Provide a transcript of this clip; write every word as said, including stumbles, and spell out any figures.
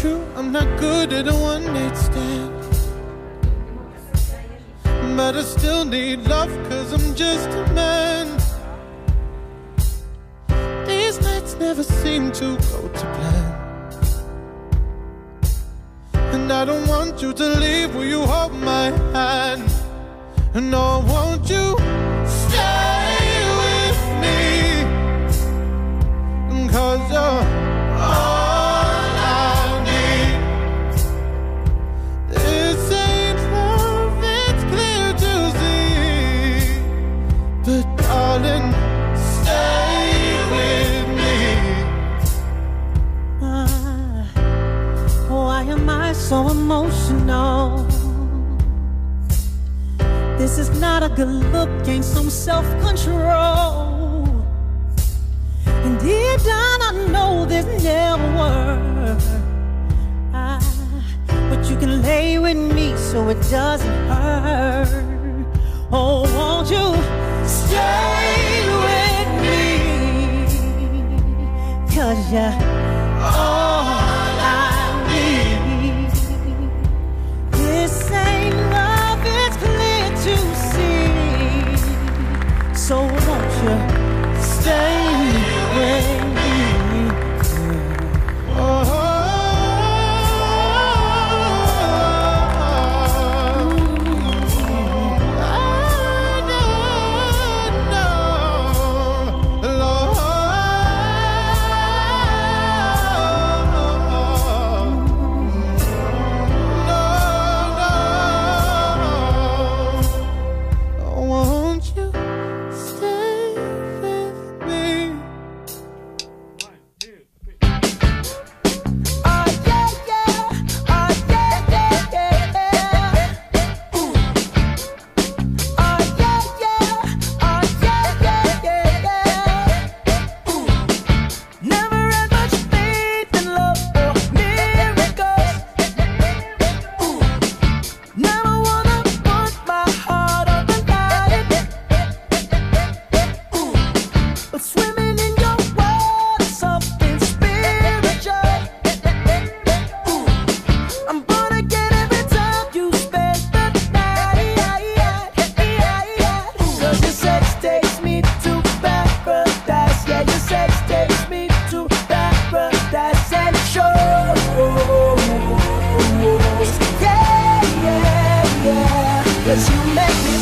true, I'm not good at a one-night stand, but I still need love, cause I'm just a man. These nights never seem to go to plan, and I don't want you to leave. Will you hold my hand? No, won't you stay with me? Cause you're all I need. This ain't love, it's clear to see, but darling, stay with me. uh, Why am I so emotional? This is not a good look, ain't some self-control. And deep down I know this never works, ah, but you can lay with me so it doesn't hurt. Oh, won't you stay with me? Cause you're all I need. This ain't love, it's clear to see. So won't you stay with me? Oh, Cause you make me